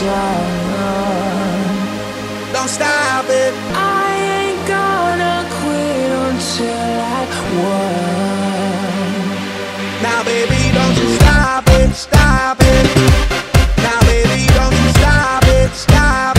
done. Don't stop it. I ain't gonna quit until I won. Now baby, don't you stop it, stop it. Now baby, don't you stop it, stop